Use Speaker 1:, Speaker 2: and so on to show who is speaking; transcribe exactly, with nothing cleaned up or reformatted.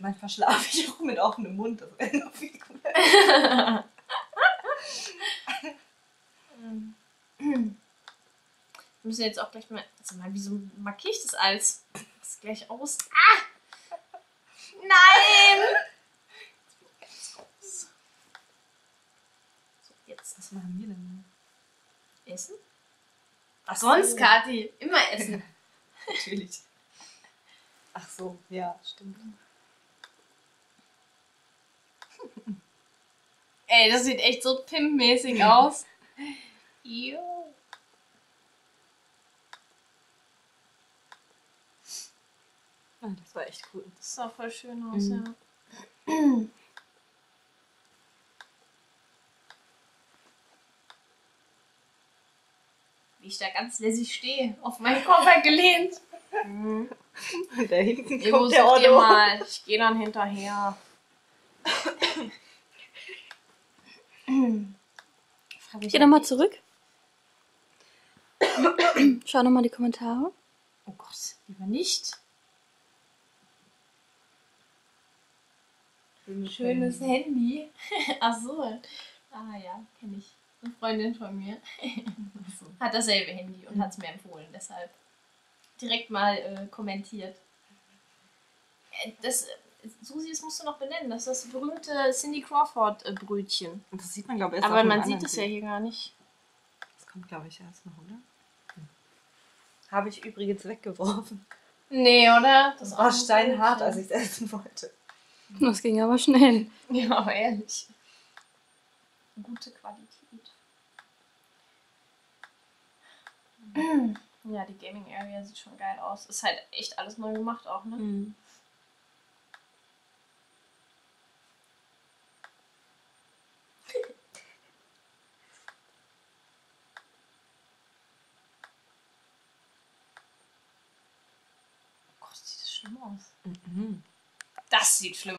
Speaker 1: Manchmal schlafe ich auch mit offenem Mund, das wäre noch viel cooler.
Speaker 2: Wir müssen jetzt auch gleich mal. Also mal, wieso markiere ich das alles? Das ist gleich aus. Ah! Nein! So, jetzt.
Speaker 1: Was machen wir denn?
Speaker 2: Essen?
Speaker 1: Ach
Speaker 2: Sonst, Kathi. Immer essen.
Speaker 1: Natürlich. Ach so, ja, stimmt.
Speaker 2: Ey, das sieht echt so pimpmäßig aus. Jo.
Speaker 1: Ah, das war echt cool.
Speaker 2: Das sah voll schön aus,
Speaker 1: Mhm.
Speaker 2: ja. Wie ich da ganz lässig stehe, auf meinen Koffer gelehnt. Mhm.
Speaker 1: Da hinten
Speaker 2: Ihr
Speaker 1: kommt der
Speaker 2: sucht ihr
Speaker 1: Otto.
Speaker 2: mal. Ich gehe dann hinterher.
Speaker 3: Geh nochmal zurück. Schau nochmal die Kommentare.
Speaker 2: Oh Gott, lieber nicht. Schönes Handy. Ach so. Ah ja, kenne ich. Eine Freundin von mir.
Speaker 1: So.
Speaker 2: Hat dasselbe Handy und hat es mir empfohlen, deshalb direkt mal äh, kommentiert. Äh, Das, äh, Susi, das musst du noch benennen. Das ist das berühmte Cindy Crawford äh, Brötchen.
Speaker 1: Und das sieht man, glaube ich, erst
Speaker 2: Aber
Speaker 1: auf
Speaker 2: man
Speaker 1: einem
Speaker 2: sieht
Speaker 1: anderen
Speaker 2: es ja
Speaker 1: Bild.
Speaker 2: hier gar nicht.
Speaker 1: Das kommt, glaube ich, erst noch, oder? Hm. Habe ich übrigens weggeworfen.
Speaker 2: Nee, oder?
Speaker 1: Das war steinhart,
Speaker 2: Brötchen.
Speaker 1: als ich es essen wollte.
Speaker 3: Das ging aber schnell.
Speaker 2: Ja, aber ehrlich. Gute Qualität. Ja, die Gaming Area sieht schon geil aus. Ist halt echt alles neu gemacht auch, ne?
Speaker 1: Mhm.
Speaker 2: Oh Gott, sieht das schlimm aus.
Speaker 1: Mhm.
Speaker 2: Das sieht schlimm